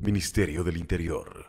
Ministerio del Interior.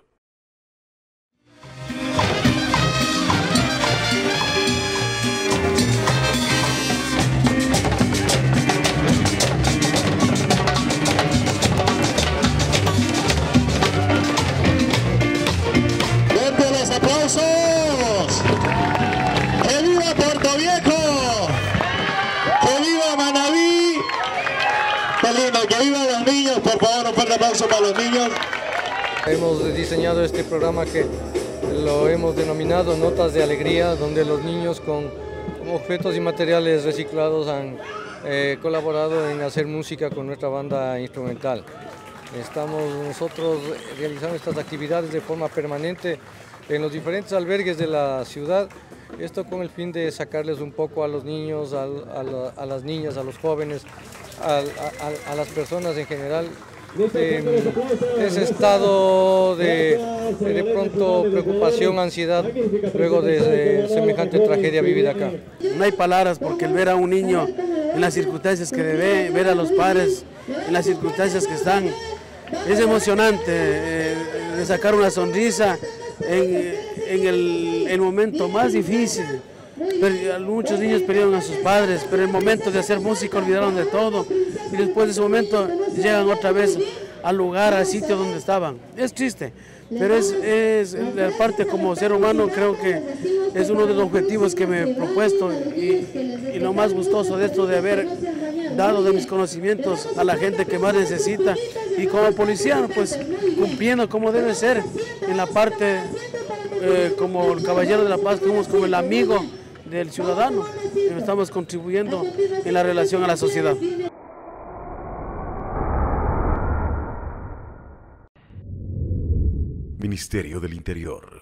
¡Fuerte los aplausos! ¡Que viva Puerto Viejo! ¡Que viva Manabí! ¡Qué lindo! ¡Que vivan los niños! Por favor, un fuerte aplauso para los niños. Hemos diseñado este programa que lo hemos denominado Notas de Alegría, donde los niños con objetos y materiales reciclados han colaborado en hacer música con nuestra banda instrumental. Estamos nosotros realizando estas actividades de forma permanente en los diferentes albergues de la ciudad, esto con el fin de sacarles un poco a los niños, a las niñas, a los jóvenes, a las personas en general, ese estado de pronto preocupación, ansiedad, luego de semejante tragedia vivida acá. No hay palabras, porque el ver a un niño en las circunstancias que debe, ver a los padres en las circunstancias que están, es emocionante, de sacar una sonrisa en el momento más difícil. Muchos niños perdieron a sus padres, pero en el momento de hacer música olvidaron de todo y después de ese momento llegan otra vez al lugar, al sitio donde estaban. Es triste, pero es la parte como ser humano, creo que es uno de los objetivos que me he propuesto y lo más gustoso de esto, de haber dado de mis conocimientos a la gente que más necesita, y como policía pues cumpliendo como debe ser en la parte como el caballero de la paz, como el amigo del ciudadano, que estamos contribuyendo en la relación a la sociedad. Ministerio del Interior.